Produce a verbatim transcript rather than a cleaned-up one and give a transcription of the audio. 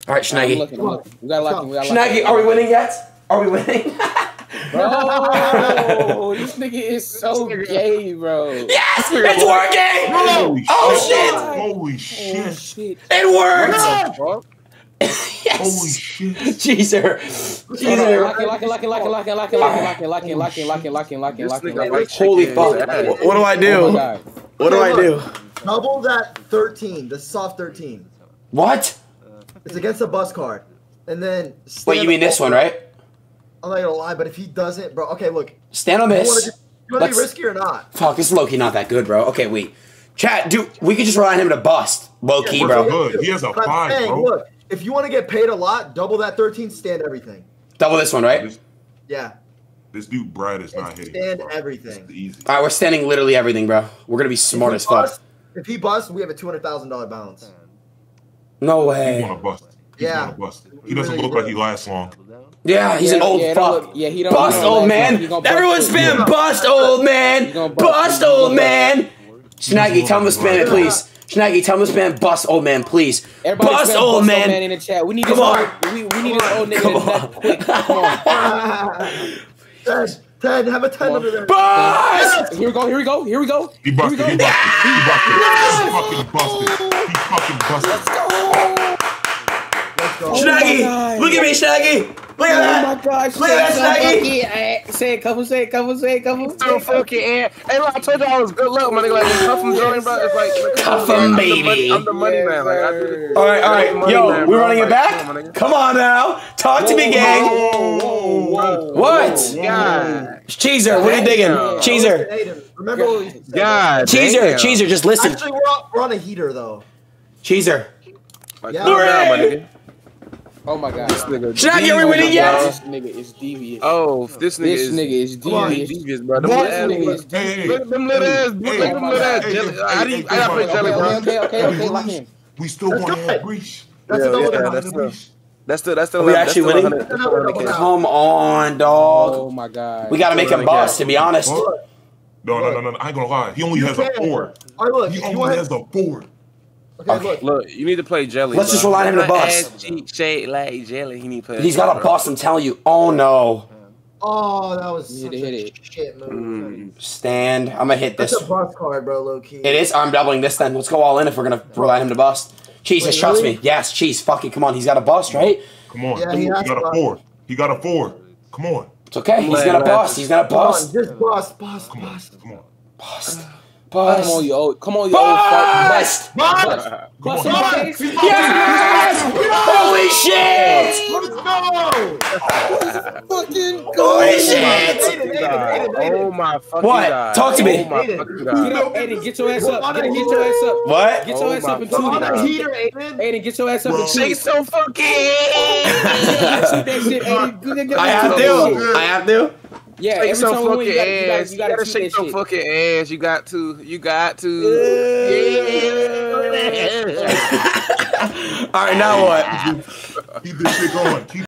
All right, Schnaggy. I'm looking, I'm looking. We got lucky. We got Schnaggy, are we winning yet? Are we winning? Bro, this nigga is so gay, bro. Yes, it's working. Holy Oh shit! shit! Holy shit! Oh, shit. It worked. Yes. Holy shit! Cheeser. Cheeser. Lock it, lock it, lock it, lock it, lock it, lock it, lock it, lock it, lock it, lock it, lock it, lock it, lock it, lock it, lock it. Holy fuck! What do I do? What do I do? Double that thirteen, the soft thirteen. What? It's against the bus card. And then... Wait, you mean this one, right? I'm not gonna lie, but if he doesn't, bro... Okay, look. Stand on You this. wanna, you wanna be Let's- risky or not? Fuck, this is low-key not that good, bro. Okay, wait. Chat, dude, we could just rely on him to bust. Low-key, Yeah, bro. Good. He has a But I'm five, saying, bro. look, if you want to get paid a lot, double that thirteen, stand everything. Double this one, right? This, Yeah. this dude Brad is not hitting. Stand bro. everything. It's easy. All right, we're standing literally everything, bro. We're gonna be smart as fuck. Bust, if he busts, we have a two hundred thousand dollar balance. No He's way. gonna bust it. He's Yeah. gonna bust it. He doesn't look like he lasts long. Yeah, he's Yeah, an old yeah, it don't fuck. look- yeah, he don't- Bust, he don't old last man. long. He gonna bust Everyone too. spam Yeah. bust, old He man. gonna bust. Bust, He gonna old bust. man. Schnaggy, tell him to spam it, please. Schnaggy, tell him to spam bust, old man, please. Everybody Bust, spam old bust man. in the chat. We need Come this on. old, we, we need this old nigga Come to on. nut quick. Come on. Ted, Ted, have a ten under there. Bust! Here we go, here we go, here we go. He Here we busted. go. He busted. He busted. He fucking busted. He fucking busted. Let's go. Let's go. Schnaggy, God. look at me, Schnaggy. Look Oh at my that. gosh. Look at that, Schnaggy. Schnaggy. Say it, couple, say it, couple, say it, couple. So fucking air. Hey, look, I told y'all it was good luck, my nigga. Like, when cuff him, Jordan, bro, it's like, Cuff I'm him, the baby. money- I'm the money man. Like, I do All right, all right. Money Yo, man, we're bro. running it Like, back. come on, my nigga. Come on now. Talk to me, gang. Whoa, whoa, whoa. What? God. Cheeser, what are you digging? Damn. Cheeser. Aiden, remember what we said. God. Cheeser, damn. Cheeser, just listen. Actually, we're on, we're on a heater, though. Cheeser. Like, Yeah. calm down, my nigga. Oh my god. This nigga. Schnaggy, are we winning yet? This nigga is devious. Oh, this nigga This is. nigga is devious. Devious, bro. Them What? little ass- This nigga is Hey, hey, devious. Look at them little ass. Look at them little ass Hey, jelly. hey, How do you? hey, I gotta play hey, jelly, Okay, bro. okay, okay, okay, lock in. We still That's want to good. have breach. That's Yeah, another yeah, one. that's the still. breach. That's still. That's still. Are we that's actually still winning? one hundred, that's still one hundred K. Come on, dog. Oh my god. We gotta make him bust, to be honest. What? No, no, no, no, no. I ain't gonna lie. He only You has a can. four. All right, look. He If you only want, has a four. okay, Okay. look. Look, you need to play jelly. Let's bro. just rely on him to That bust. ass cheek shade like jelly. He need to play. He's got a bust, I'm telling you. Oh no. Oh, that was You such need to a hit it. shit move. Mm. Stand. I'm gonna hit That's this. a bust card, bro, low key. It is. I'm doubling this then. Let's go all in if we're gonna rely on him to bust. Cheese, Wait, just trust really? me. Yes, Cheese. Fuck it. Come on. He's got a bust, right? Come on. Yeah, he he has got to. a four. He got a four. Come on. It's okay. He's Let- gonna let- bust. He's gonna Come on, bust. just bust, bust, Come on. bust. Come on. Bust. Come on, Bust. you old. Come on, you old fuck. Bust. Bust! Come Bust on. in Come my on. face. Yes! Holy shit! Let's go! Fucking Holy Aiden, shit! Aiden, Aiden, Oh Aiden. my fucking What? god. Talk to me. Oh my Aiden. fucking Get god. up, Aiden, get your ass up. Get, get your ass up. What? Get your Oh ass my up and fucking toot On it. a heater, Aiden. Aiden, get your ass up Bro. and toot Shake it. so fucking. Shoot that shit, Aiden. Get- get- get- I have get that shit. to. I have to. Yeah, Shake every some time we win, fucking you gotta, you gotta, ass. you You gotta gotta shoot shake that some shit. fucking ass. You got to. You got to. All right, now what? Keep this shit going. Keep